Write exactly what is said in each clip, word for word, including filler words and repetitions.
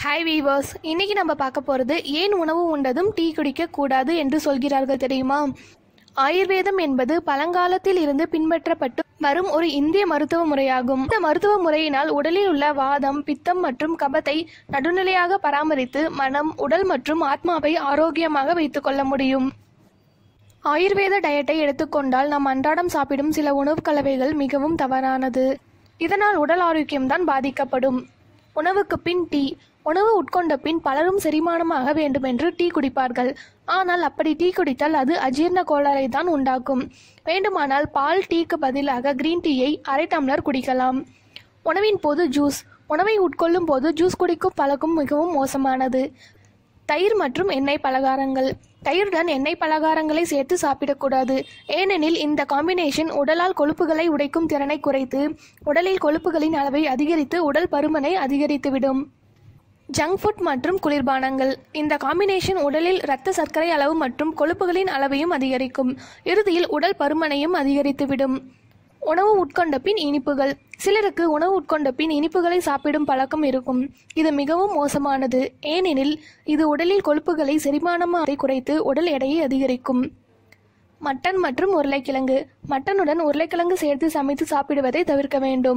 Hi viewers, இன்னைக்கு நம்ம பார்க்க போகிறது ஏன் உணவு உண்டதும் டீ குடிக்க கூடாது என்று சொல்கிறார்கள் தெரியுமா? ஆயுர்வேதம் என்பது பழங்காலத்தில் இருந்து பின்பற்றப்பட்டு வரும் ஒரு இந்திய மருத்துவ முறையாகும். இந்த மருத்துவ முறையினால் உடலில் உள்ள வாதம், பித்தம் மற்றும் கபத்தை நடுநிலையாக பராமரித்து மனம், உடல் மற்றும் ஆத்மாவை ஆரோக்கியமாக வைத்துக் கொள்ள முடியும். ஆயுர்வேத டயட்டை எடுத்துக்கொண்டால் நாம் அன்றாடம் சாப்பிடும் சில உணவு கலவைகள் மிகவும் தவறானது. இதனால் உடல் ஆரோக்கியம்தான் பாதிக்கப்படும். உணவுக்கு பின் டீ. உணவு உட்கொண்ட பின் பலரும் செரிமானமாக வேண்டுமென்று டீ குடிப்பார்கள். ஆனால் அப்படி டீ குடித்தால் அது அஜீரண கோளாறை தான் உண்டாக்கும். வேண்டுமானால் பால் டீக்கு பதிலாக கிரீன் டீயை அரை டம்ளர் குடிக்கலாம். உணவின் போது ஜூஸ். உணவை உட்கொள்ளும் போது ஜூஸ் குடிக்கும் பழக்கம் மிகவும் மோசமானது. தயிர் மற்றும் எண்ணெய் பலகாரங்கள். தயிருடன் எண்ணெய் பலகாரங்களை சேர்த்து சாப்பிடக்கூடாது. ஏனெனில் இந்த காம்பினேஷன் உடலால் கொழுப்புகளை உடைக்கும் திறனை குறைத்து உடலில் கொழுப்புகளின் அளவை அதிகரித்து உடல் பருமனை அதிகரித்துவிடும். ஜங்க் ஃபுட் மற்றும் குளிர்பானங்கள். இந்த காம்பினேஷன் உடலில் இரத்த சர்க்கரை அளவு மற்றும் கொழுப்புகளின் அளவையும் அதிகரிக்கும். இறுதியில் உடல் பருமனையும் அதிகரித்துவிடும். உணவு உட்கொண்ட பின் இனிப்புகள். சிலருக்கு உணவு உட்கொண்ட பின் இனிப்புகளை சாப்பிடும் பழக்கம் இருக்கும். இது மிகவும் மோசமானது. ஏனெனில் இது உடலில் கொழுப்புகளை செரிமானமாக குறைத்து உடல் எடையை அதிகரிக்கும். மட்டன் மற்றும் உருளைக்கிழங்கு. மட்டனுடன் உருளைக்கிழங்கு சேர்த்து சமைத்து சாப்பிடுவதை தவிர்க்க வேண்டும்.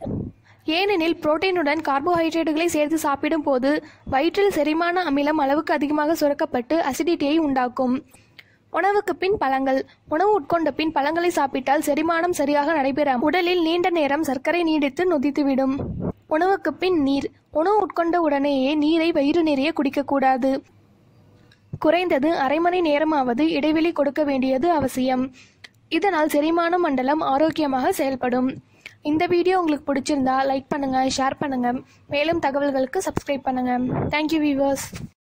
ஏனெனில் புரோட்டீனுடன் கார்போஹைட்ரேட்டுகளை சேர்த்து சாப்பிடும் போது வயிற்றில் செரிமான அமிலம் அளவுக்கு அதிகமாக சுரக்கப்பட்டு அசிடிட்டியை உண்டாக்கும். உணவுக்கு பின் பழங்கள். உணவு உட்கொண்ட பின் பழங்களை சாப்பிட்டால் செரிமானம் சரியாக நடைபெறாமல் உடலில் நீண்ட நேரம் சர்க்கரை நீடித்து நொதித்துவிடும். உணவுக்கு பின் நீர். உணவு உட்கொண்ட உடனேயே நீரை வயிறு நிறைய குடிக்கக்கூடாது. குறைந்தது அரை மணி நேரமாவது இடைவெளி கொடுக்க வேண்டியது அவசியம். இதனால் செரிமான மண்டலம் ஆரோக்கியமாக செயல்படும். இந்த வீடியோ உங்களுக்கு பிடிச்சிருந்தா லைக் பண்ணுங்க, ஷேர் பண்ணுங்க. மேலும் தகவல்களுக்கு சப்ஸ்கிரைப் பண்ணுங்க. Thank you viewers.